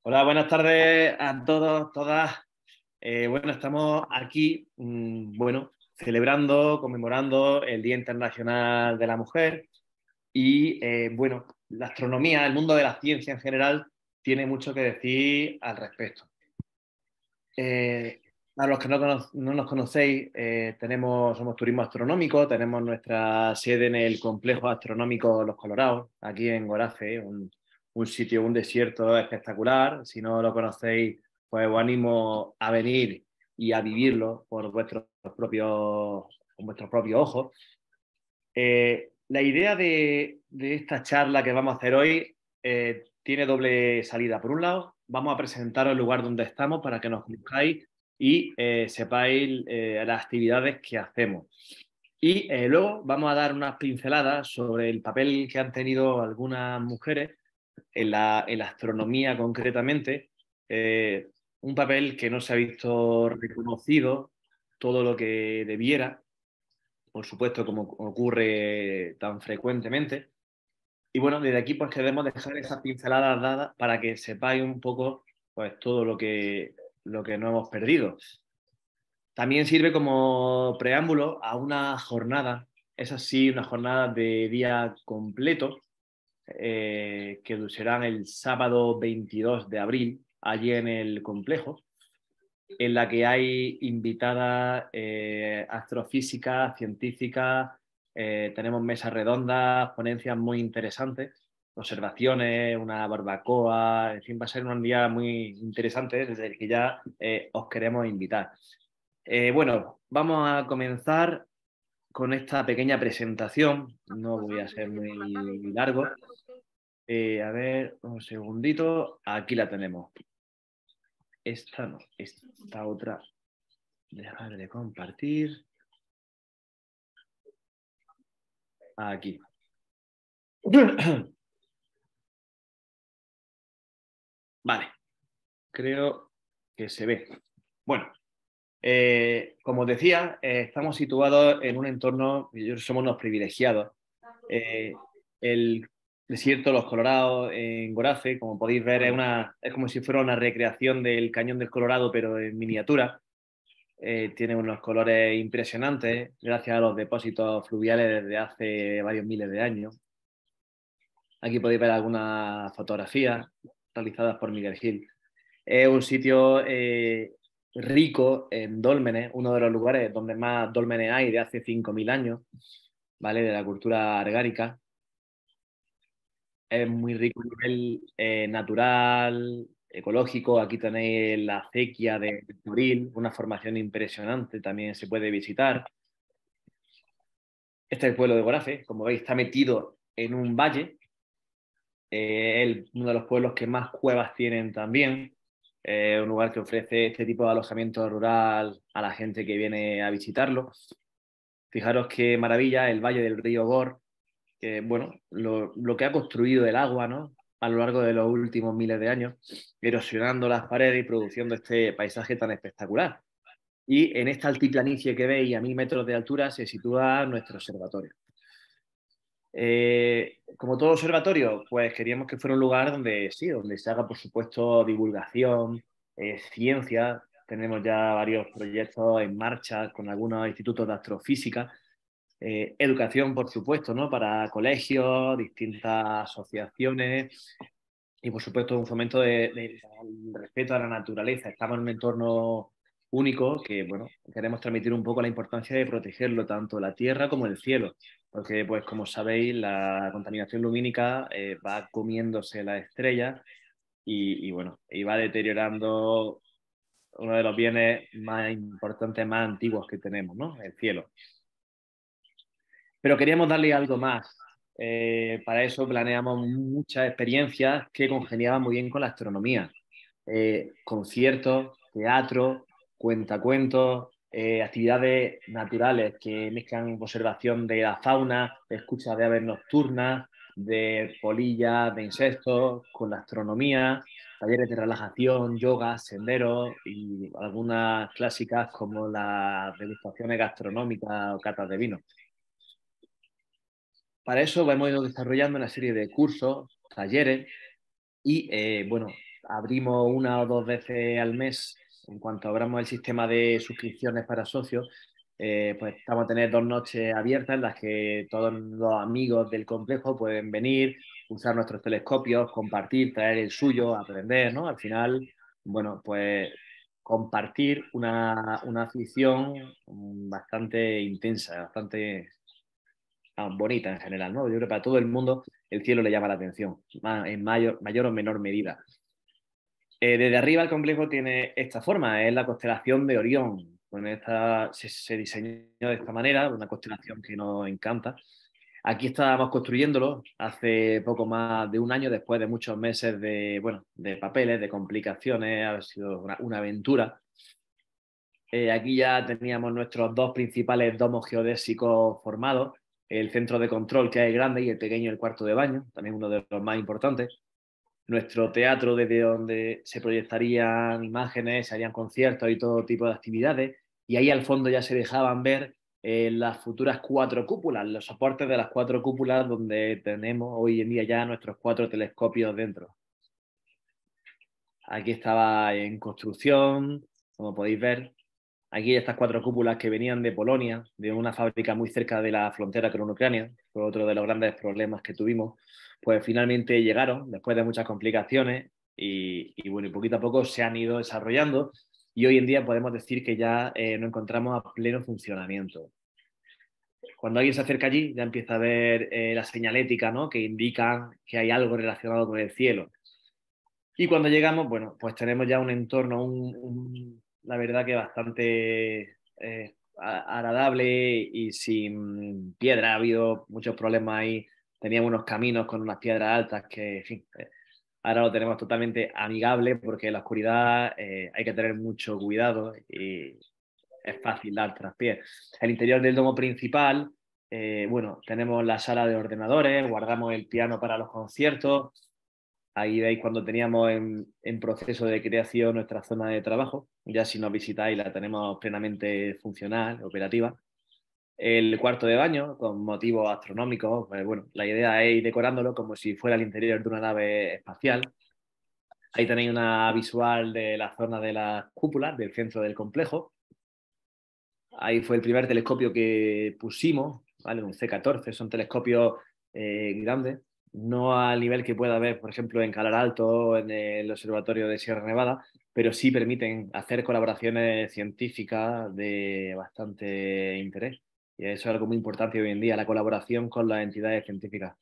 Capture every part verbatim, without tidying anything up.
Hola, buenas tardes a todos, todas. Eh, bueno, estamos aquí, mmm, bueno, celebrando, conmemorando el Día Internacional de la Mujer y, eh, bueno, la astronomía, el mundo de la ciencia en general, tiene mucho que decir al respecto. Eh, a los que no, cono no nos conocéis, eh, tenemos, somos Turismo Astronómico, tenemos nuestra sede en el Complejo Astronómico Los Colorados, aquí en Gorace, un, un sitio, un desierto espectacular. Si no lo conocéis, pues os animo a venir y a vivirlo por vuestros propios, con vuestros propios ojos. Eh, la idea de, de, esta charla que vamos a hacer hoy eh, tiene doble salida. Por un lado, vamos a presentaros el lugar donde estamos para que nos conozcáis y eh, sepáis eh, las actividades que hacemos. Y eh, luego vamos a dar unas pinceladas sobre el papel que han tenido algunas mujeres en la, en la astronomía concretamente, eh, un papel que no se ha visto reconocido todo lo que debiera, por supuesto, como ocurre tan frecuentemente. Y bueno, desde aquí pues queremos dejar esas pinceladas dadas para que sepáis un poco pues todo lo que, lo que no hemos perdido. También sirve como preámbulo a una jornada, es así, una jornada de día completo, eh, que serán el sábado veintidós de abril, allí en el complejo, en la que hay invitadas eh, astrofísicas, científicas, eh, tenemos mesas redondas, ponencias muy interesantes, observaciones, una barbacoa, en fin, va a ser un día muy interesante desde el que ya eh, os queremos invitar. Eh, bueno, vamos a comenzar con esta pequeña presentación, no voy a ser muy largo. Eh, a ver, un segundito, aquí la tenemos. Esta no, esta otra. Dejar de compartir. Aquí. Vale, creo que se ve. Bueno, eh, como os decía, eh, estamos situados en un entorno, somos unos privilegiados. Eh, el desierto Los Colorados en Gorace, como podéis ver, es, una, es como si fuera una recreación del Cañón del Colorado, pero en miniatura. Eh, tiene unos colores impresionantes gracias a los depósitos fluviales desde hace varios miles de años. Aquí podéis ver algunas fotografías realizadas por Miguel Gil. Es un sitio eh, rico en dólmenes, uno de los lugares donde más dólmenes hay de hace cinco mil años, ¿vale? De la cultura argárica. Es muy rico a nivel eh, natural, ecológico. Aquí tenéis la acequia de Toril, una formación impresionante, también se puede visitar. Este es el pueblo de Gorace, como veis, está metido en un valle. Eh, el, uno de los pueblos que más cuevas tienen también. Eh, un lugar que ofrece este tipo de alojamiento rural a la gente que viene a visitarlo. Fijaros qué maravilla el valle del río Gor, que bueno, lo, lo que ha construido el agua, ¿no? A lo largo de los últimos miles de años, erosionando las paredes y produciendo este paisaje tan espectacular. Y en esta altiplanicie que veis a mil metros de altura se sitúa nuestro observatorio. Eh, como todo observatorio, pues queríamos que fuera un lugar donde sí, donde se haga, por supuesto, divulgación, eh, ciencia. Tenemos ya varios proyectos en marcha con algunos institutos de astrofísica, eh, educación, por supuesto, ¿no? Para colegios, distintas asociaciones y, por supuesto, un fomento de, de, del respeto a la naturaleza. Estamos en un entorno único que, bueno, queremos transmitir un poco la importancia de protegerlo, tanto la tierra como el cielo, porque, pues, como sabéis, la contaminación lumínica eh, va comiéndose las estrellas y, y, bueno, y va deteriorando uno de los bienes más importantes, más antiguos que tenemos, ¿no? El cielo. Pero queríamos darle algo más. Eh, para eso planeamos muchas experiencias que congeniaban muy bien con la astronomía. Eh, conciertos, teatro, cuentacuentos, eh, actividades naturales que mezclan observación de la fauna, escucha de aves nocturnas, de polillas, de insectos, con la astronomía, talleres de relajación, yoga, senderos y algunas clásicas como las degustaciones gastronómicas o catas de vino. Para eso hemos ido desarrollando una serie de cursos, talleres y, eh, bueno, abrimos una o dos veces al mes. En cuanto abramos el sistema de suscripciones para socios, eh, pues vamos a tener dos noches abiertas en las que todos los amigos del complejo pueden venir, usar nuestros telescopios, compartir, traer el suyo, aprender, ¿no? Al final, bueno, pues compartir una, una afición bastante intensa, bastante ah, bonita en general, ¿no? Yo creo que para todo el mundo el cielo le llama la atención, en mayor, mayor o menor medida. Eh, desde arriba el complejo tiene esta forma, es la constelación de Orión. Con esta, se, se diseñó de esta manera, una constelación que nos encanta. Aquí estábamos construyéndolo hace poco más de un año, después de muchos meses de, bueno, de papeles, de complicaciones, ha sido una, una aventura. Eh, aquí ya teníamos nuestros dos principales domos geodésicos formados, el centro de control, que es grande, y el pequeño, el cuarto de baño, también uno de los más importantes. Nuestro teatro, desde donde se proyectarían imágenes, se harían conciertos y todo tipo de actividades, y ahí al fondo ya se dejaban ver eh, las futuras cuatro cúpulas, los soportes de las cuatro cúpulas donde tenemos hoy en día ya nuestros cuatro telescopios dentro. Aquí estaba en construcción, como podéis ver. Aquí estas cuatro cúpulas que venían de Polonia, de una fábrica muy cerca de la frontera con Ucrania, fue otro de los grandes problemas que tuvimos, pues finalmente llegaron después de muchas complicaciones y, y bueno, y poquito a poco se han ido desarrollando y hoy en día podemos decir que ya eh, nos encontramos a pleno funcionamiento. Cuando alguien se acerca allí ya empieza a ver eh, la señalética, ¿no? Que indican que hay algo relacionado con el cielo. Y cuando llegamos, bueno, pues tenemos ya un entorno, un, un, la verdad que bastante eh, agradable y sin piedra. Ha habido muchos problemas ahí. Teníamos unos caminos con unas piedras altas que, en fin, eh, ahora lo tenemos totalmente amigable porque en la oscuridad eh, hay que tener mucho cuidado y es fácil dar traspiés. El interior del domo principal, eh, bueno, tenemos la sala de ordenadores, guardamos el piano para los conciertos. Ahí veis cuando teníamos en, en, proceso de creación nuestra zona de trabajo. Ya si nos visitáis la tenemos plenamente funcional, operativa. El cuarto de baño, con motivos astronómicos, pues bueno, la idea es ir decorándolo como si fuera el interior de una nave espacial. Ahí tenéis una visual de la zona de las cúpulas del centro del complejo. Ahí fue el primer telescopio que pusimos, ¿vale? Un C catorce, son telescopios eh, grandes, no al nivel que pueda haber, por ejemplo, en Calar Alto o en el Observatorio de Sierra Nevada, pero sí permiten hacer colaboraciones científicas de bastante interés. Y eso es algo muy importante hoy en día, la colaboración con las entidades científicas.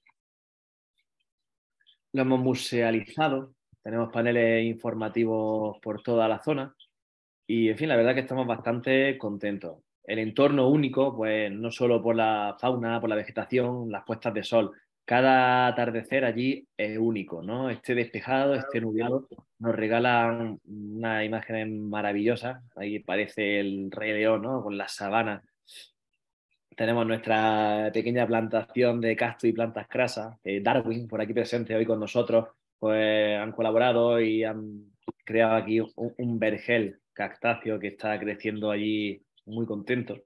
Lo hemos musealizado, tenemos paneles informativos por toda la zona. Y, en fin, la verdad que estamos bastante contentos. El entorno único, pues no solo por la fauna, por la vegetación, las puestas de sol. Cada atardecer allí es único, ¿no? Esté despejado, esté nublado, nos regalan unas imágenes maravillosas. Ahí parece el Rey León, ¿no? Con las sabanas. Tenemos nuestra pequeña plantación de cactus y plantas crasas. Eh, Darwin, por aquí presente hoy con nosotros, pues han colaborado y han creado aquí un, un vergel cactáceo que está creciendo allí muy contento.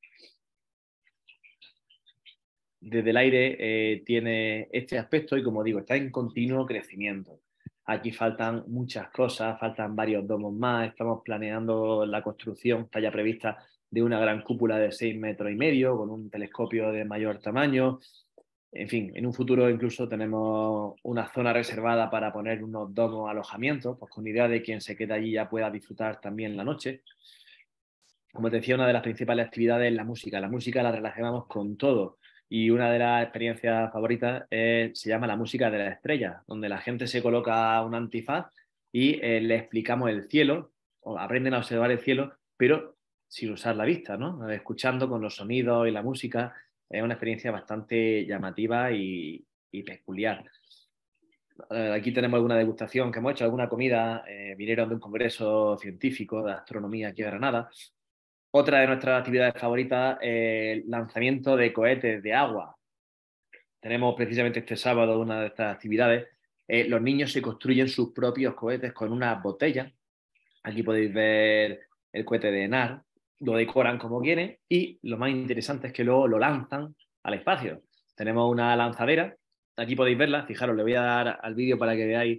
Desde el aire eh, tiene este aspecto y, como digo, está en continuo crecimiento. Aquí faltan muchas cosas, faltan varios domos más, estamos planeando la construcción, está ya prevista, de una gran cúpula de seis metros y medio con un telescopio de mayor tamaño. En fin, en un futuro incluso tenemos una zona reservada para poner unos domos alojamientos, pues con idea de quien se quede allí ya pueda disfrutar también la noche. Como te decía, una de las principales actividades es la música. La música la relacionamos con todo. Y una de las experiencias favoritas es, se llama la música de las estrellas, donde la gente se coloca un antifaz y eh, le explicamos el cielo, o aprenden a observar el cielo, pero sin usar la vista, ¿no? Escuchando con los sonidos y la música. Es una experiencia bastante llamativa y, y peculiar. Eh, aquí tenemos alguna degustación que hemos hecho, alguna comida. Eh, vinieron de un congreso científico de astronomía aquí de Granada. Otra de nuestras actividades favoritas es el lanzamiento de cohetes de agua. Tenemos precisamente este sábado una de estas actividades. Eh, los niños se construyen sus propios cohetes con unas botellas. Aquí podéis ver el cohete de ENAR. Lo decoran como quieren y lo más interesante es que luego lo lanzan al espacio. Tenemos una lanzadera. Aquí podéis verla. Fijaros, le voy a dar al vídeo para que veáis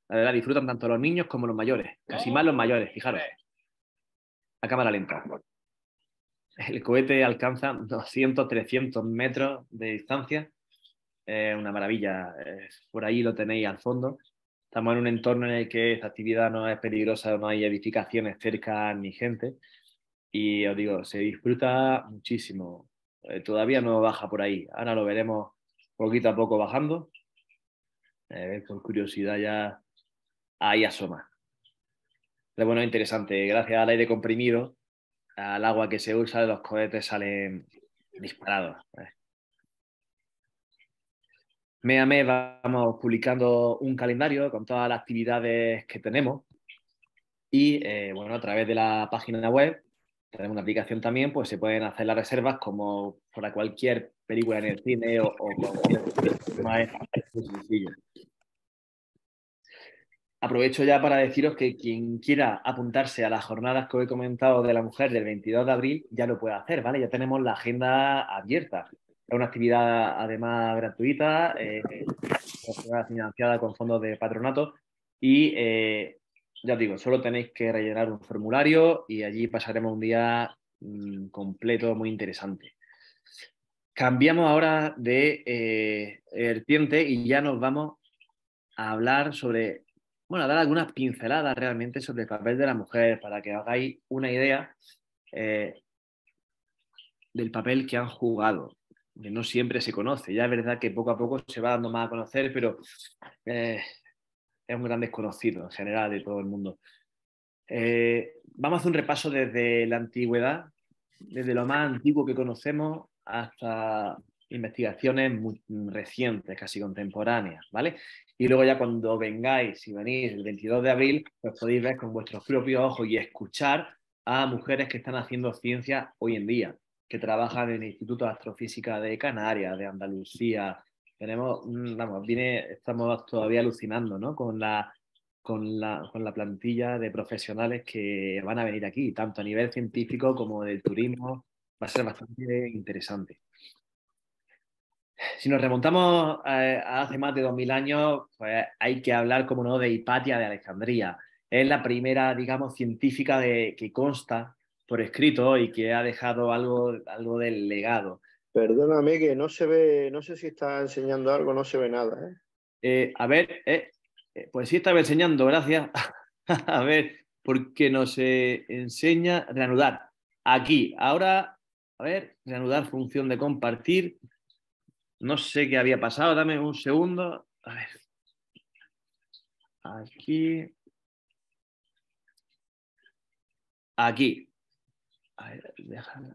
La verdad, disfrutan tanto los niños como los mayores. Casi más los mayores, fijaros. A cámara lenta. El cohete alcanza doscientos, trescientos metros de distancia. Es una maravilla. Por ahí lo tenéis al fondo. Estamos en un entorno en el que esta actividad no es peligrosa, no hay edificaciones cerca ni gente. Y os digo, se disfruta muchísimo. Eh, todavía no baja por ahí. Ahora lo veremos poquito a poco bajando. Eh, por curiosidad ya ahí asoma. Pero bueno, interesante. Gracias al aire comprimido, al agua que se usa, los cohetes salen disparados. Eh. Mes a mes vamos publicando un calendario con todas las actividades que tenemos. Y eh, bueno, a través de la página web tenemos una aplicación también, pues se pueden hacer las reservas como para cualquier película en el cine o, o cualquier tema. Es muy sencillo. Aprovecho ya para deciros que quien quiera apuntarse a las jornadas que os he comentado de la mujer del veintidós de abril ya lo puede hacer, ¿vale? Ya tenemos la agenda abierta. Es una actividad además gratuita, eh, financiada con fondos de patronato y eh, ya os digo, solo tenéis que rellenar un formulario y allí pasaremos un día mmm, completo, muy interesante. Cambiamos ahora de eh, vertiente y ya nos vamos a hablar sobre, bueno, a dar algunas pinceladas realmente sobre el papel de la mujer para que hagáis una idea eh, del papel que han jugado, que no siempre se conoce. Ya es verdad que poco a poco se va dando más a conocer, pero eh, es un gran desconocido en general de todo el mundo. Eh, vamos a hacer un repaso desde la antigüedad, desde lo más antiguo que conocemos hasta investigaciones muy recientes, casi contemporáneas, ¿vale? Y luego ya cuando vengáis, si venís el veintidós de abril, pues podéis ver con vuestros propios ojos y escuchar a mujeres que están haciendo ciencia hoy en día, que trabajan en el Instituto de Astrofísica de Canarias, de Andalucía. Tenemos, vamos, viene, estamos todavía alucinando, ¿no? Con la con la, con la plantilla de profesionales que van a venir aquí, tanto a nivel científico como del turismo. Va a ser bastante interesante. Si nos remontamos a, a hace más de dos mil años, pues hay que hablar, como no, de Hipatia de Alejandría. Es la primera, digamos, científica de, que consta por escrito y que ha dejado algo, algo del legado. Perdóname que no se ve, no sé si está enseñando algo, no se ve nada, ¿eh? Eh, a ver, eh, pues sí estaba enseñando, gracias. A ver, porque nos eh, enseña reanudar. Aquí, ahora, a ver, reanudar función de compartir. No sé qué había pasado, dame un segundo. A ver. Aquí. Aquí. A ver, déjame.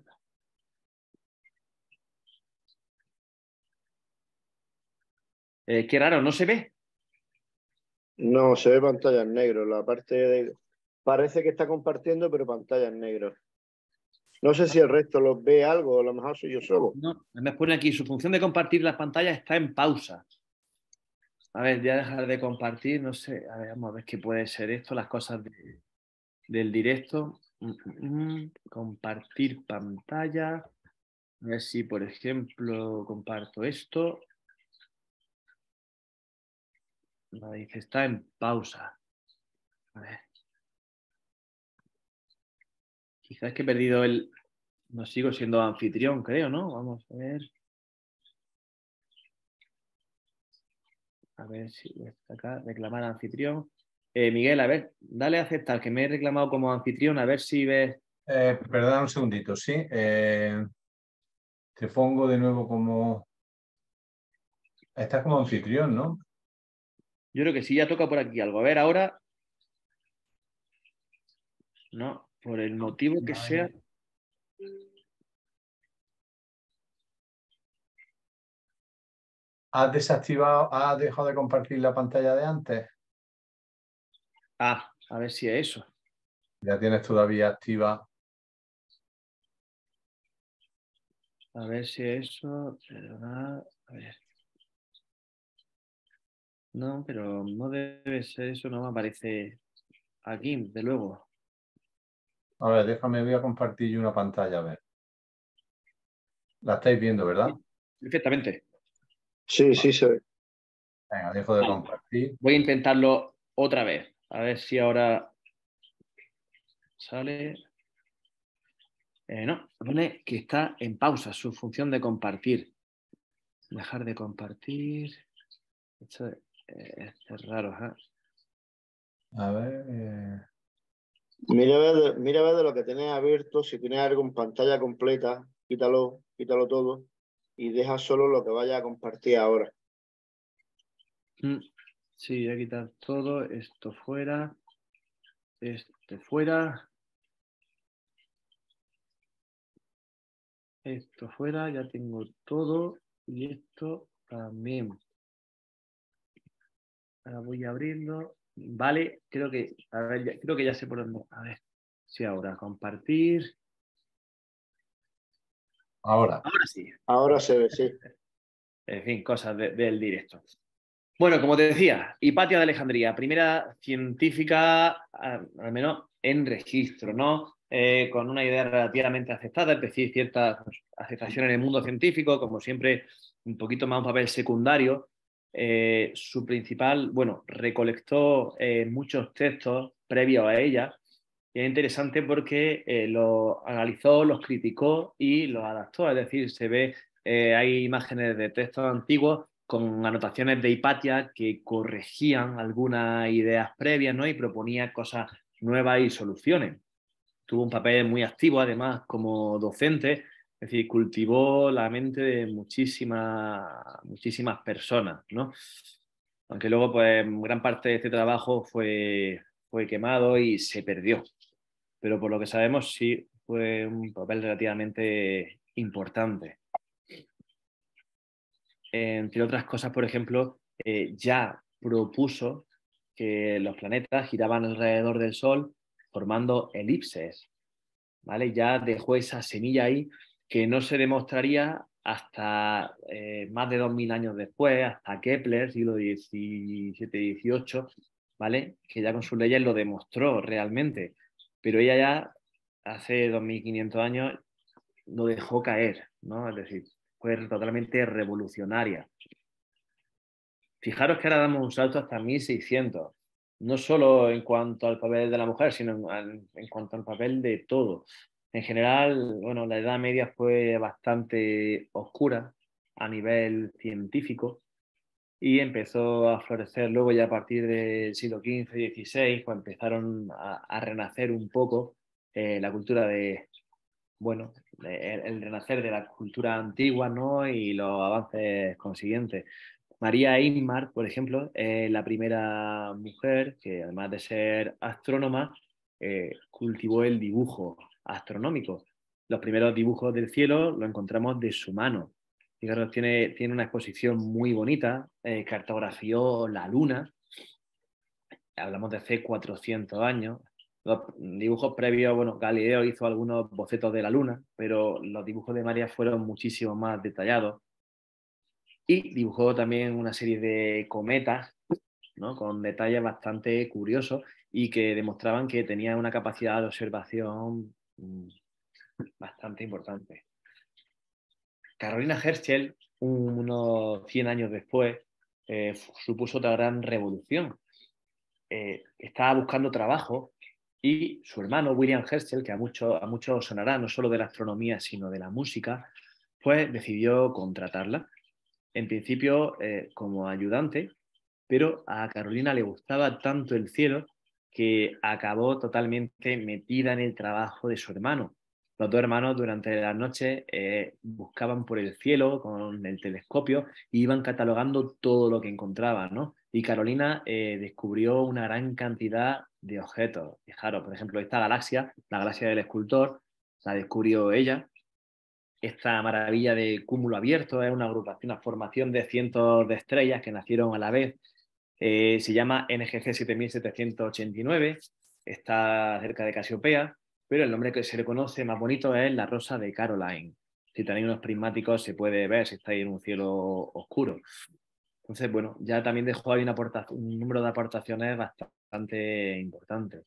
Eh, qué raro, ¿no se ve? No, se ve pantalla en negro. La parte de... Parece que está compartiendo, pero pantalla en negro. No sé si el resto los ve algo, a lo mejor soy yo solo. No, me pone aquí, su función de compartir las pantallas está en pausa. A ver, voy a dejar de compartir, no sé, a ver, vamos a ver qué puede ser esto, las cosas de, del directo. Mm, mm, mm. Compartir pantalla. A ver si, por ejemplo, comparto esto. Me dice, está en pausa. A ver. Quizás que he perdido el... No sigo siendo anfitrión, creo, ¿no? Vamos a ver. A ver si está acá, reclamar anfitrión. Eh, Miguel, a ver, dale a aceptar, que me he reclamado como anfitrión, a ver si ves... Eh, perdona un segundito, sí. Eh, te pongo de nuevo como... Estás como anfitrión, ¿no? Yo creo que sí, ya toca por aquí algo. A ver, ahora... No, por el motivo que sea... ¿Has desactivado, has dejado de compartir la pantalla de antes? Ah, a ver si es eso. Ya tienes todavía activa. A ver si es eso. Perdona, a ver. No, pero no debe ser eso, no me aparece aquí, de luego. A ver, déjame, voy a compartir yo una pantalla, a ver. La estáis viendo, ¿verdad? Perfectamente. Sí, sí se ve. Venga, dejo de Vale. compartir. Voy a intentarlo otra vez. A ver si ahora sale. Eh, no, pone que está en pausa, su función de compartir. Dejar de compartir. Esto, eh, esto es raro, ¿eh? A ver. Eh... Mira a ver, de, mira a ver de lo que tienes abierto, si tienes algo en pantalla completa, quítalo, quítalo todo y deja solo lo que vaya a compartir ahora. Mm. Sí, voy a quitar todo, esto fuera, este fuera, esto fuera, ya tengo todo y esto también. Ahora voy abriendo. Vale, creo que, a ver, ya, creo que ya sé por dónde. A ver, sí, ahora compartir. Ahora. Ahora sí. Ahora se ve, sí. En fin, cosas de, del directo. Bueno, como te decía, Hipatia de Alejandría, primera científica, al menos en registro, ¿no? Eh, con una idea relativamente aceptada, es decir, cierta aceptación en el mundo científico, como siempre, un poquito más un papel secundario. Eh, su principal, bueno, recolectó eh, muchos textos previos a ella, y es interesante porque eh, los analizó, los criticó y los adaptó, es decir, se ve, eh, hay imágenes de textos antiguos con anotaciones de Hipatia que corregían algunas ideas previas, ¿no? Y proponía cosas nuevas y soluciones. Tuvo un papel muy activo, además, como docente, es decir, cultivó la mente de muchísimas, muchísimas personas, ¿no? Aunque luego, pues, gran parte de este trabajo fue, fue quemado y se perdió. Pero por lo que sabemos, sí fue un papel relativamente importante. Entre otras cosas, por ejemplo, eh, ya propuso que los planetas giraban alrededor del Sol formando elipses, ¿vale? Ya dejó esa semilla ahí que no se demostraría hasta eh, más de dos mil años después, hasta Kepler, siglo diecisiete dieciocho, ¿vale? Que ya con sus leyes lo demostró realmente, pero ella ya hace dos mil quinientos años lo dejó caer, ¿no? Es decir, fue totalmente revolucionaria. Fijaros que ahora damos un salto hasta mil seiscientos, no solo en cuanto al papel de la mujer, sino en, en cuanto al papel de todo. En general, bueno, la Edad Media fue bastante oscura a nivel científico y empezó a florecer luego ya a partir del siglo quince, dieciséis, pues empezaron a, a renacer un poco eh, la cultura de, bueno, el, el renacer de la cultura antigua, ¿no? Y los avances consiguientes. María Inmar, por ejemplo, es la primera mujer que, además de ser astrónoma, eh, cultivó el dibujo astronómico. Los primeros dibujos del cielo los encontramos de su mano. Fijaros, tiene, tiene una exposición muy bonita, eh, cartografió la luna, hablamos de hace cuatrocientos años. Los dibujos previos, bueno, Galileo hizo algunos bocetos de la luna, pero los dibujos de María fueron muchísimo más detallados. Y dibujó también una serie de cometas, ¿no? Con detalles bastante curiosos y que demostraban que tenía una capacidad de observación mmm, bastante importante. Carolina Herschel, unos cien años después, eh, supuso otra gran revolución. Eh, estaba buscando trabajo y su hermano William Herschel, que a muchos a muchos sonará no solo de la astronomía sino de la música, pues decidió contratarla. En principio eh, como ayudante, pero a Carolina le gustaba tanto el cielo que acabó totalmente metida en el trabajo de su hermano. Los dos hermanos durante la noche eh, buscaban por el cielo con el telescopio e iban catalogando todo lo que encontraban, ¿no? Y Carolina eh, descubrió una gran cantidad de objetos. Fijaros, por ejemplo, esta galaxia, la galaxia del escultor, la descubrió ella. Esta maravilla de cúmulo abierto es una agrupación, una formación de cientos de estrellas que nacieron a la vez. Eh, se llama N G C siete mil setecientos ochenta y nueve, está cerca de Casiopea, pero el nombre que se le conoce más bonito es la rosa de Caroline. Si tenéis unos prismáticos se puede ver si estáis en un cielo oscuro. Entonces, bueno, ya también dejó ahí una un número de aportaciones bastante importantes.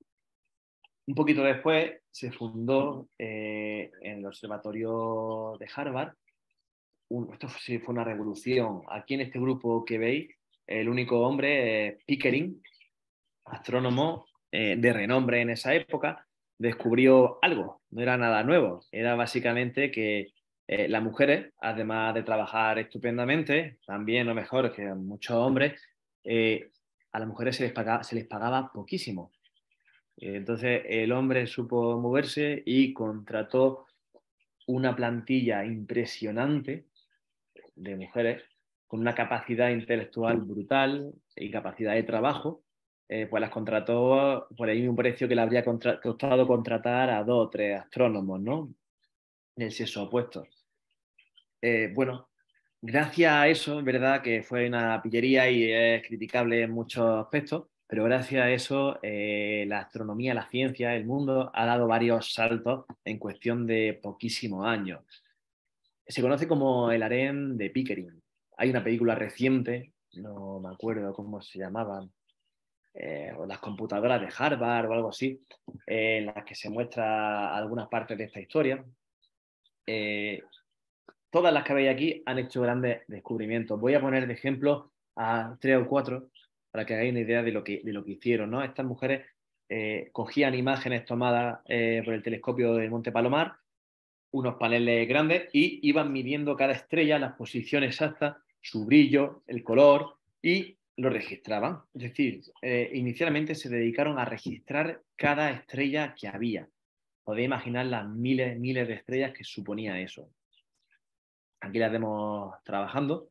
Un poquito después se fundó eh, en el observatorio de Harvard. Un, esto sí fue una revolución. Aquí en este grupo que veis, el único hombre es Pickering, astrónomo eh, de renombre en esa época, descubrió algo, no era nada nuevo, era básicamente que eh, las mujeres, además de trabajar estupendamente, también o mejor que muchos hombres, eh, a las mujeres se les pagaba, se les pagaba poquísimo. Entonces el hombre supo moverse y contrató una plantilla impresionante de mujeres con una capacidad intelectual brutal y capacidad de trabajo, eh, pues las contrató por el mismo precio que le habría contra costado contratar a dos o tres astrónomos, ¿no? Del sexo opuesto. Eh, bueno, gracias a eso, es verdad que fue una pillería y es criticable en muchos aspectos, pero gracias a eso eh, la astronomía, la ciencia, el mundo ha dado varios saltos en cuestión de poquísimos años. Se conoce como el harén de Pickering. Hay una película reciente, no me acuerdo cómo se llamaban, eh, o las computadoras de Harvard o algo así, eh, en las que se muestra algunas partes de esta historia. Eh, todas las que veis aquí han hecho grandes descubrimientos. Voy a poner de ejemplo a tres o cuatro para que hagáis una idea de lo que, de lo que hicieron, ¿no? Estas mujeres eh, cogían imágenes tomadas eh, por el telescopio de Monte Palomar, unos paneles grandes, y iban midiendo cada estrella, las posiciones exactas, su brillo, el color, y lo registraban. Es decir, eh, inicialmente se dedicaron a registrar cada estrella que había. Podéis imaginar las miles, miles de estrellas que suponía eso. Aquí las vemos trabajando.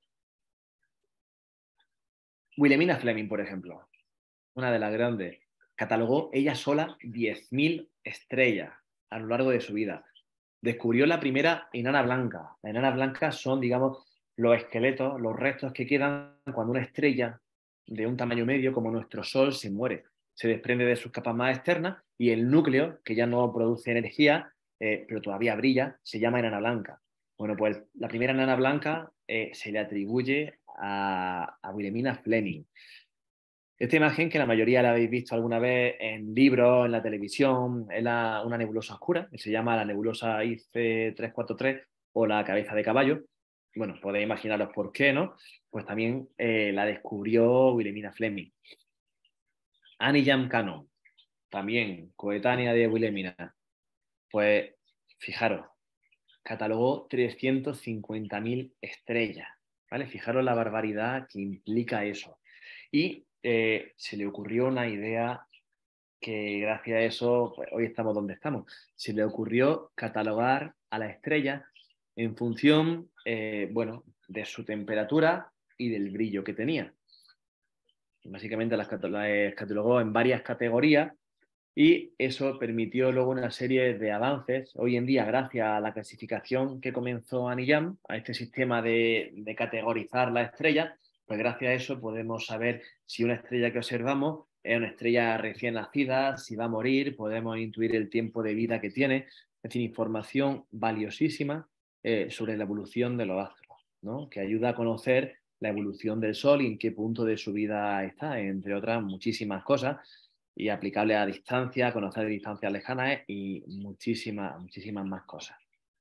Wilhelmina Fleming, por ejemplo, una de las grandes, catalogó ella sola diez mil estrellas a lo largo de su vida. Descubrió la primera enana blanca. Las enanas blancas son, digamos, los esqueletos, los restos que quedan cuando una estrella de un tamaño medio como nuestro Sol se muere. Se desprende de sus capas más externas y el núcleo, que ya no produce energía, eh, pero todavía brilla, se llama enana blanca. Bueno, pues la primera enana blanca eh, se le atribuye a, a Wilhelmina Fleming. Esta imagen, que la mayoría la habéis visto alguna vez en libros, en la televisión, es la, una nebulosa oscura, que se llama la nebulosa I C trescientos cuarenta y tres o la cabeza de caballo. Bueno, podéis imaginaros por qué, ¿no? Pues también eh, la descubrió Wilhelmina Fleming. Annie Jam Cannon, también coetánea de Wilhelmina. Pues fijaros, catalogó trescientas cincuenta mil estrellas, ¿vale? Fijaros la barbaridad que implica eso. Y eh, se le ocurrió una idea que gracias a eso pues, hoy estamos donde estamos. Se le ocurrió catalogar a la estrella en función, eh, bueno, de su temperatura y del brillo que tenía. Básicamente las catalogó en varias categorías y eso permitió luego una serie de avances. Hoy en día, gracias a la clasificación que comenzó Annie Jam, a este sistema de, de categorizar las estrellas, pues gracias a eso podemos saber si una estrella que observamos es una estrella recién nacida, si va a morir, podemos intuir el tiempo de vida que tiene. Es decir, información valiosísima eh, sobre la evolución de los astros, ¿no? Que ayuda a conocer la evolución del Sol y en qué punto de su vida está, entre otras muchísimas cosas, y aplicable a distancia, conocer distancias lejanas y muchísimas, muchísimas más cosas.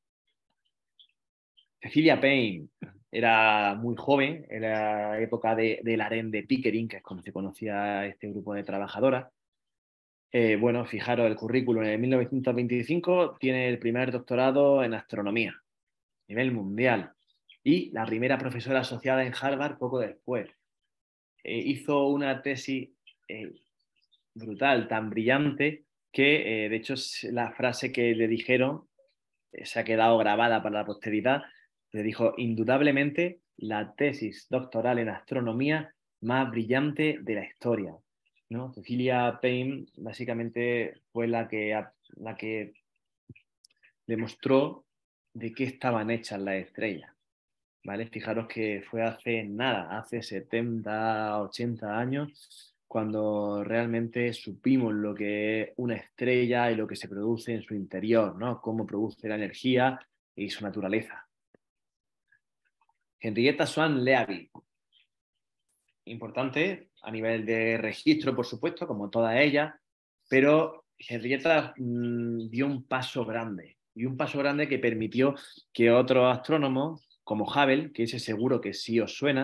Cecilia Payne era muy joven, era la época de, del harén de Pickering, que es como se conocía este grupo de trabajadoras. Eh, bueno, fijaros el currículum. En mil novecientos veinticinco tiene el primer doctorado en astronomía a nivel mundial y la primera profesora asociada en Harvard poco después. Eh, hizo una tesis eh, brutal, tan brillante, que eh, de hecho la frase que le dijeron eh, se ha quedado grabada para la posteridad. Le dijo: indudablemente la tesis doctoral en astronomía más brillante de la historia, ¿no? Cecilia Payne básicamente fue la que, la que demostró de qué estaban hechas las estrellas, ¿vale? Fijaros que fue hace nada, hace setenta, ochenta años, cuando realmente supimos lo que es una estrella y lo que se produce en su interior, ¿no? Cómo produce la energía y su naturaleza. Henrietta Swan Leavitt, importante a nivel de registro, por supuesto, como todas ellas, pero Henrietta mmm, dio un paso grande, y un paso grande que permitió que otros astrónomos, como Hubble, que ese seguro que sí os suena,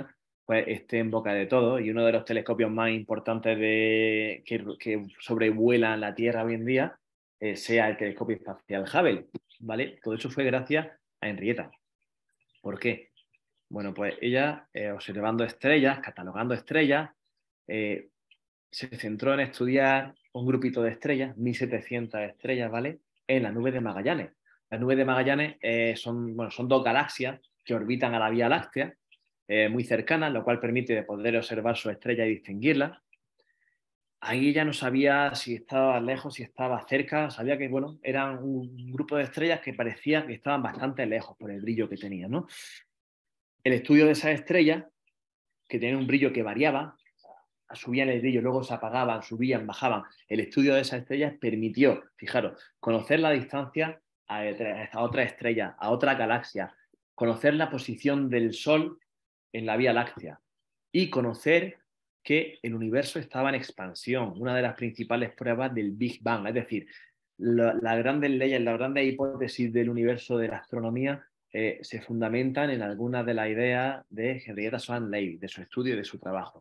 pues esté en boca de todos, y uno de los telescopios más importantes de, que, que sobrevuelan la Tierra hoy en día eh, sea el telescopio espacial Hubble, ¿vale? Todo eso fue gracias a Henrietta. ¿Por qué? Bueno, pues ella, eh, observando estrellas, catalogando estrellas, eh, se centró en estudiar un grupito de estrellas, mil setecientas estrellas, ¿vale? En la nube de Magallanes. Las nubes de Magallanes eh, son, bueno, son dos galaxias que orbitan a la Vía Láctea, eh, muy cercanas, lo cual permite poder observar su estrella y distinguirla. Ahí ya no sabía si estaba lejos, si estaba cerca, sabía que, bueno, eran un grupo de estrellas que parecía que estaban bastante lejos por el brillo que tenían, ¿no? El estudio de esas estrellas, que tenían un brillo que variaba, subían el brillo, luego se apagaban, subían, bajaban. El estudio de esas estrellas permitió, fijaros, conocer la distancia a, a otra estrella, a otra galaxia, conocer la posición del Sol en la Vía Láctea y conocer que el universo estaba en expansión, una de las principales pruebas del Big Bang, es decir, la, las grandes leyes, las grandes hipótesis del universo de la astronomía eh, se fundamentan en algunas de las ideas de Henrietta Swan Leavitt, de su estudio y de su trabajo.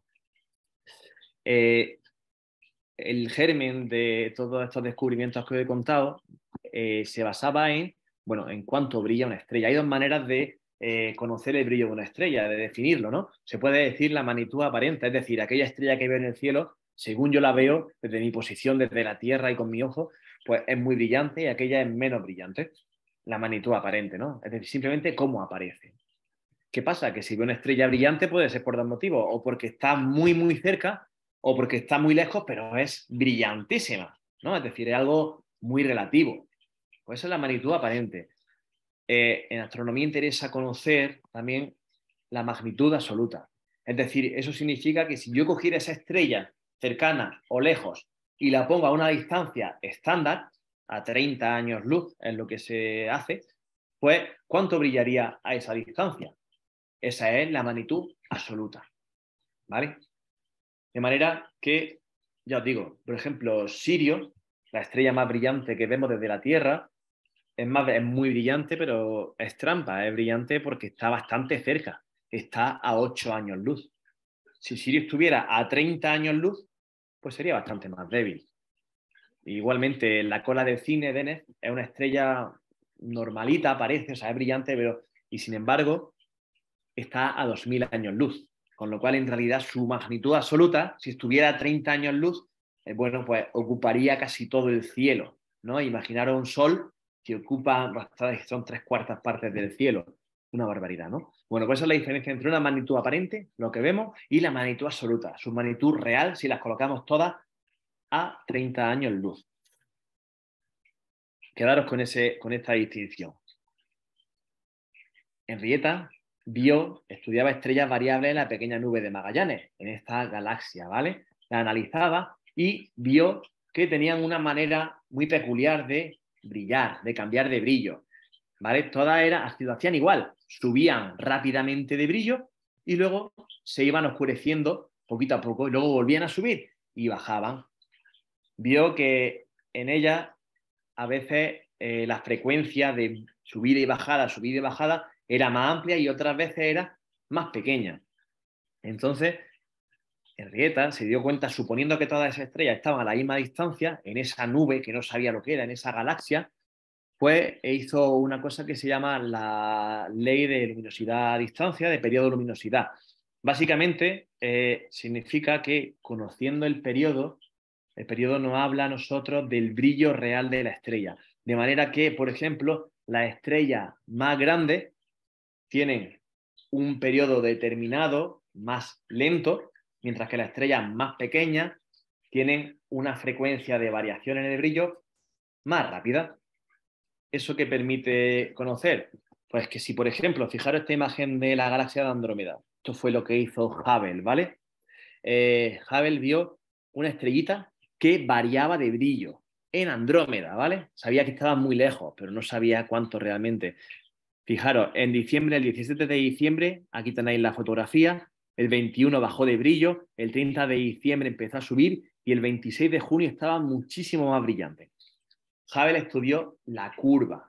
Eh, el germen de todos estos descubrimientos que os he contado eh, se basaba en, bueno, en cuánto brilla una estrella. Hay dos maneras de eh, conocer el brillo de una estrella, de definirlo, ¿no? Se puede decir la magnitud aparente, es decir, aquella estrella que veo en el cielo, según yo la veo desde mi posición, desde la Tierra y con mi ojo, pues es muy brillante y aquella es menos brillante. La magnitud aparente, ¿no? Es decir, simplemente cómo aparece. ¿Qué pasa? Que si veo una estrella brillante puede ser por dos motivos, o porque está muy, muy cerca, o porque está muy lejos, pero es brillantísima, ¿no? Es decir, es algo muy relativo. Pues esa es la magnitud aparente. Eh, en astronomía interesa conocer también la magnitud absoluta. Es decir, eso significa que si yo cogiera esa estrella cercana o lejos y la pongo a una distancia estándar, a treinta años luz, es lo que se hace, pues ¿cuánto brillaría a esa distancia? Esa es la magnitud absoluta, ¿vale? De manera que, ya os digo, por ejemplo, Sirio, la estrella más brillante que vemos desde la Tierra, es, más, es muy brillante, pero es trampa, es brillante porque está bastante cerca, está a ocho años luz. Si Sirio estuviera a treinta años luz, pues sería bastante más débil. Igualmente, la cola del Cine Deneb es una estrella normalita, parece, o sea, es brillante, pero, y sin embargo, está a dos mil años luz, con lo cual en realidad su magnitud absoluta, si estuviera a treinta años luz, eh, bueno, pues ocuparía casi todo el cielo, ¿no? Imaginaros un sol que ocupa, son tres cuartas partes del cielo, una barbaridad, ¿no? Bueno, pues esa es la diferencia entre una magnitud aparente, lo que vemos, y la magnitud absoluta, su magnitud real, si las colocamos todas a treinta años luz. Quedaros con, ese, con esta distinción. Henrietta vio, estudiaba estrellas variables en la pequeña nube de Magallanes, en esta galaxia, ¿vale? La analizaba y vio que tenían una manera muy peculiar de brillar, de cambiar de brillo, ¿vale? Todas eran, lo hacían igual, subían rápidamente de brillo y luego se iban oscureciendo poquito a poco y luego volvían a subir y bajaban. Vio que en ellas a veces eh, la frecuencia de subida y bajada, subida y bajada era más amplia y otras veces era más pequeña. Entonces, Henrietta se dio cuenta, suponiendo que todas esas estrellas estaban a la misma distancia, en esa nube que no sabía lo que era, en esa galaxia, pues hizo una cosa que se llama la ley de luminosidad a distancia, de periodo de luminosidad. Básicamente, eh, significa que conociendo el periodo, el periodo nos habla a nosotros del brillo real de la estrella. De manera que, por ejemplo, las estrellas más grandes tienen un periodo determinado más lento, mientras que las estrellas más pequeñas tienen una frecuencia de variación en el brillo más rápida. ¿Eso qué permite conocer? Pues que si, por ejemplo, fijaros esta imagen de la galaxia de Andrómeda, esto fue lo que hizo Hubble, ¿vale? Eh, Hubble vio una estrellita que variaba de brillo en Andrómeda, ¿vale? Sabía que estaba muy lejos, pero no sabía cuánto realmente. Fijaros, en diciembre, el diecisiete de diciembre, aquí tenéis la fotografía, el veintiuno bajó de brillo, el treinta de diciembre empezó a subir y el veintiséis de junio estaba muchísimo más brillante. Hubble estudió la curva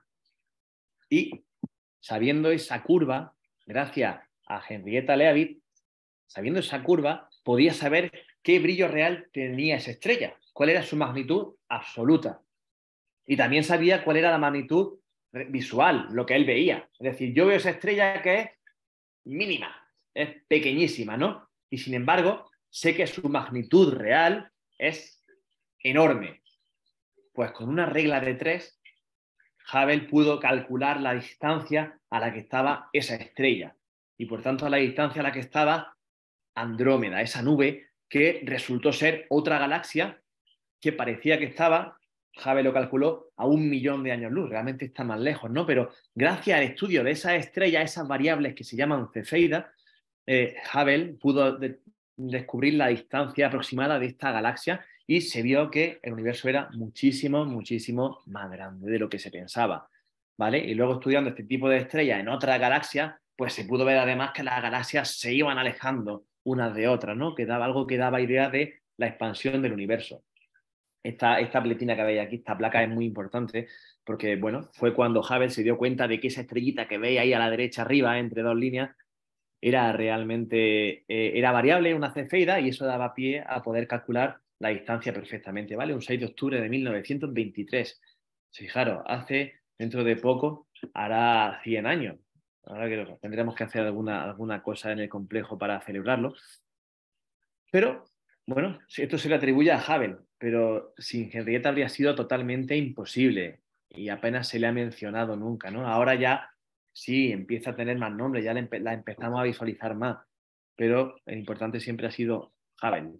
y, sabiendo esa curva, gracias a Henrietta Leavitt, sabiendo esa curva, podía saber qué brillo real tenía esa estrella, cuál era su magnitud absoluta. Y también sabía cuál era la magnitud visual, lo que él veía. Es decir, yo veo esa estrella que es mínima, es pequeñísima, ¿no? Y sin embargo, sé que su magnitud real es enorme. Pues con una regla de tres, Hubble pudo calcular la distancia a la que estaba esa estrella y por tanto a la distancia a la que estaba Andrómeda, esa nube que resultó ser otra galaxia que parecía que estaba, Hubble lo calculó, a un millón de años luz. Realmente está más lejos, ¿no? Pero gracias al estudio de esas estrellas, esas variables que se llaman cefeidas, eh, Hubble pudo de descubrir la distancia aproximada de esta galaxia y se vio que el universo era muchísimo, muchísimo más grande de lo que se pensaba, ¿vale? Y luego estudiando este tipo de estrellas en otras galaxias, pues se pudo ver además que las galaxias se iban alejando unas de otras, ¿no? Que daba algo que daba idea de la expansión del universo. Esta, esta pletina que veis aquí, esta placa es muy importante porque, bueno, fue cuando Hubble se dio cuenta de que esa estrellita que veis ahí a la derecha arriba, entre dos líneas, era realmente, eh, era variable, una cefeida, y eso daba pie a poder calcular la distancia perfectamente, ¿vale? Un seis de octubre de mil novecientos veintitrés. Fijaros, hace, dentro de poco, hará cien años. Ahora que tendremos que hacer alguna, alguna cosa en el complejo para celebrarlo. Pero, bueno, esto se le atribuye a Hubble, pero sin Henrietta habría sido totalmente imposible y apenas se le ha mencionado nunca, ¿no? Ahora ya sí, empieza a tener más nombre, ya la, empe la empezamos a visualizar más, pero el importante siempre ha sido Hubble.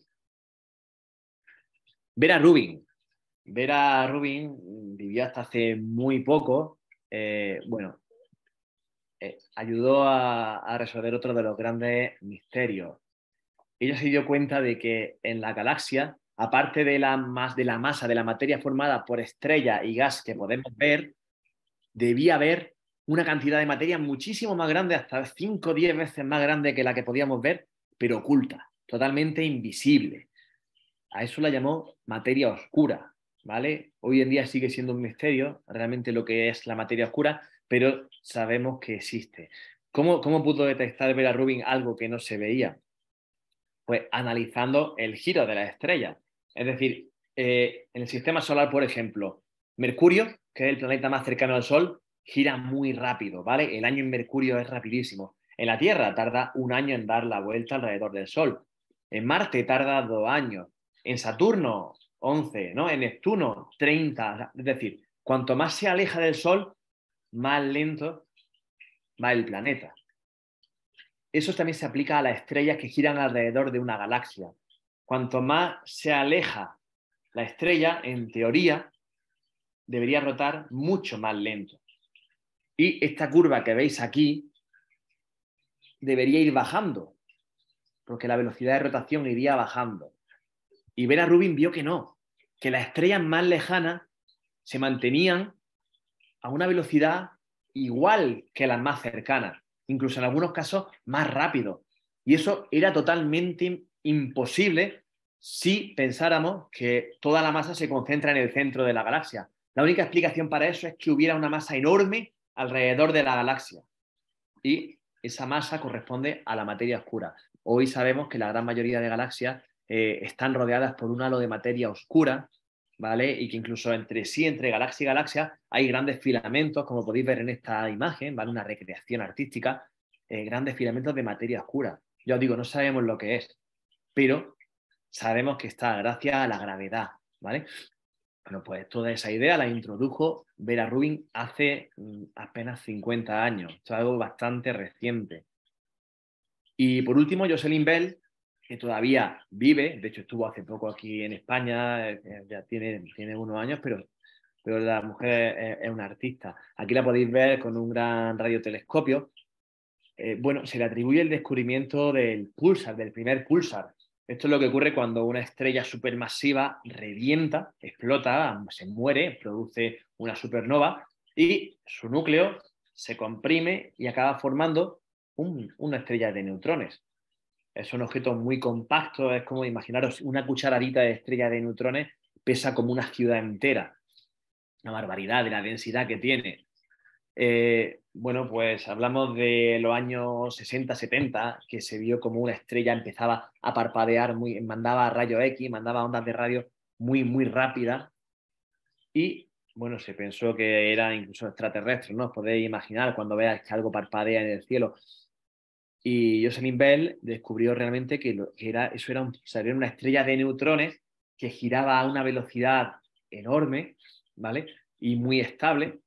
Vera Rubin. Vera Rubin vivió hasta hace muy poco. Eh, bueno, eh, ayudó a, a resolver otro de los grandes misterios. Ella se dio cuenta de que en la galaxia, aparte de la, más, de la masa de la materia formada por estrellas y gas que podemos ver, debía haber una cantidad de materia muchísimo más grande, hasta cinco o diez veces más grande que la que podíamos ver, pero oculta, totalmente invisible. A eso la llamó materia oscura, ¿vale? Hoy en día sigue siendo un misterio realmente lo que es la materia oscura, pero sabemos que existe. ¿Cómo, cómo pudo detectar Vera Rubin algo que no se veía? Pues analizando el giro de las estrellas. Es decir, eh, en el sistema solar, por ejemplo, Mercurio, que es el planeta más cercano al Sol, gira muy rápido, ¿vale? El año en Mercurio es rapidísimo. En la Tierra tarda un año en dar la vuelta alrededor del Sol. En Marte tarda dos años. En Saturno, once, ¿no? En Neptuno, treinta. Es decir, cuanto más se aleja del Sol, más lento va el planeta. Eso también se aplica a las estrellas que giran alrededor de una galaxia. Cuanto más se aleja la estrella, en teoría, debería rotar mucho más lento. Y esta curva que veis aquí debería ir bajando, porque la velocidad de rotación iría bajando. Y Vera Rubin vio que no, que las estrellas más lejanas se mantenían a una velocidad igual que las más cercanas, incluso en algunos casos más rápido. Y eso era totalmente imposible si pensáramos que toda la masa se concentra en el centro de la galaxia. La única explicación para eso es que hubiera una masa enorme alrededor de la galaxia. Y esa masa corresponde a la materia oscura. Hoy sabemos que la gran mayoría de galaxias eh, están rodeadas por un halo de materia oscura, ¿vale? Y que incluso entre sí, entre galaxia y galaxia, hay grandes filamentos, como podéis ver en esta imagen, ¿vale? Una recreación artística, eh, grandes filamentos de materia oscura. Ya os digo, no sabemos lo que es, pero sabemos que está gracias a la gravedad, ¿vale? Bueno, pues toda esa idea la introdujo Vera Rubin hace mm, apenas cincuenta años. Esto es algo bastante reciente. Y por último, Jocelyn Bell, que todavía vive, de hecho estuvo hace poco aquí en España, eh, ya tiene, tiene unos años, pero, pero la mujer es, es una artista. Aquí la podéis ver con un gran radiotelescopio. Eh, bueno, se le atribuye el descubrimiento del pulsar, del primer pulsar. Esto es lo que ocurre cuando una estrella supermasiva revienta, explota, se muere, produce una supernova y su núcleo se comprime y acaba formando un, una estrella de neutrones. Es un objeto muy compacto, es como imaginaros una cucharadita de estrella de neutrones, pesa como una ciudad entera. Una barbaridad de la densidad que tiene. Eh, bueno, pues hablamos de los años sesenta, setenta, que se vio como una estrella empezaba a parpadear, muy, mandaba rayos X, mandaba ondas de radio muy, muy rápidas. Y bueno, se pensó que era incluso extraterrestre, ¿no? Os podéis imaginar cuando veáis que algo parpadea en el cielo. Y Jocelyn Bell descubrió realmente que, lo, que era, eso era, un, o sea, era una estrella de neutrones que giraba a una velocidad enorme, ¿vale? Y muy estable.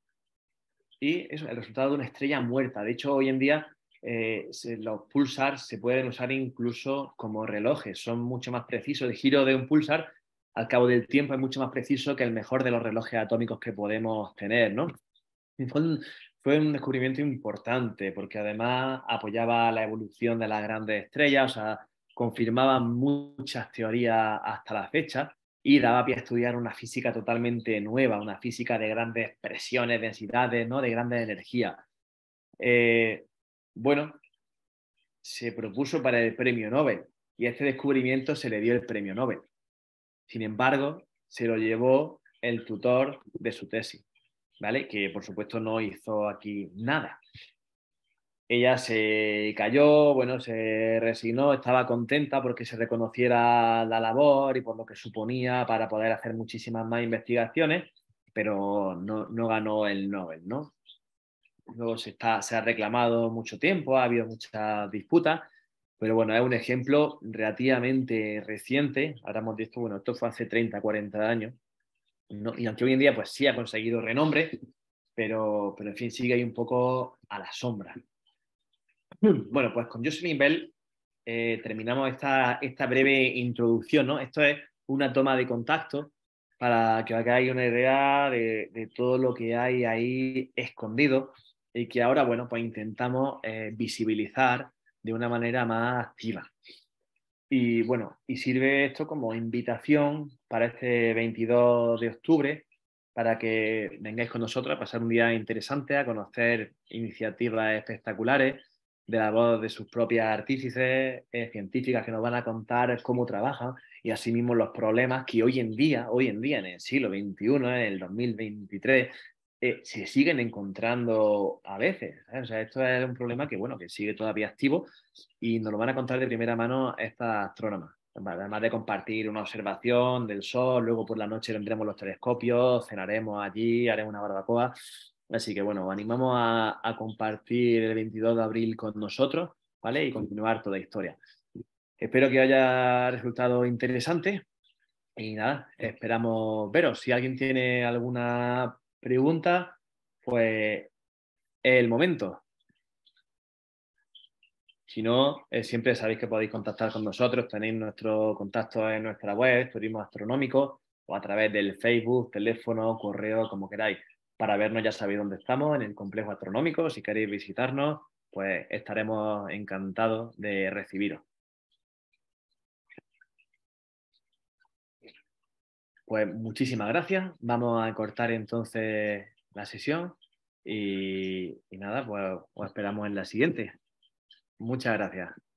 Y eso, el resultado de una estrella muerta. De hecho, hoy en día eh, se, los pulsars se pueden usar incluso como relojes. Son mucho más precisos. El giro de un pulsar al cabo del tiempo es mucho más preciso que el mejor de los relojes atómicos que podemos tener, ¿no? Y fue un, fue un descubrimiento importante porque además apoyaba la evolución de las grandes estrellas, o sea, confirmaba muchas teorías hasta la fecha y daba pie a estudiar una física totalmente nueva, una física de grandes presiones, densidades, ¿no? De grandes energías. Eh, bueno, se propuso para el premio Nobel y a este descubrimiento se le dio el premio Nobel. Sin embargo, se lo llevó el tutor de su tesis, ¿vale? Que por supuesto no hizo aquí nada. Ella se cayó, bueno, se resignó, estaba contenta porque se reconociera la labor y por lo que suponía para poder hacer muchísimas más investigaciones, pero no, no ganó el Nobel, ¿no? Luego se, está, se ha reclamado mucho tiempo, ha habido muchas disputas, pero bueno, es un ejemplo relativamente reciente. Ahora hemos visto, bueno, esto fue hace treinta, cuarenta años, ¿no? Y aunque hoy en día pues sí ha conseguido renombre, pero, pero en fin, sigue ahí un poco a la sombra. Bueno, pues con Jocelyn Bell eh, terminamos esta, esta breve introducción, ¿no? Esto es una toma de contacto para que os hagáis una idea de, de todo lo que hay ahí escondido y que ahora, bueno, pues intentamos eh, visibilizar de una manera más activa. Y bueno, y sirve esto como invitación para este veintidós de octubre, para que vengáis con nosotros a pasar un día interesante, a conocer iniciativas espectaculares de la voz de sus propias artífices, eh, científicas que nos van a contar cómo trabajan y asimismo los problemas que hoy en día, hoy en día en el siglo veintiuno, en el dos mil veintitrés, eh, se siguen encontrando a veces, ¿sabes? O sea, esto es un problema que, bueno, que sigue todavía activo y nos lo van a contar de primera mano estas astrónomas. Además de compartir una observación del Sol, luego por la noche vendremos los telescopios, cenaremos allí, haremos una barbacoa. Así que bueno, os animamos a, a compartir el veintidós de abril con nosotros, ¿vale? Y continuar toda la historia. Espero que haya resultado interesante y nada, esperamos veros. Si alguien tiene alguna pregunta, pues es el momento. Si no, eh, siempre sabéis que podéis contactar con nosotros, tenéis nuestro contacto en nuestra web, Turismo Astronómico, o a través del Facebook, teléfono, correo, como queráis. Para vernos ya sabéis dónde estamos, en el complejo astronómico. Si queréis visitarnos, pues estaremos encantados de recibiros. Pues muchísimas gracias. Vamos a cortar entonces la sesión y, y nada, pues os esperamos en la siguiente. Muchas gracias.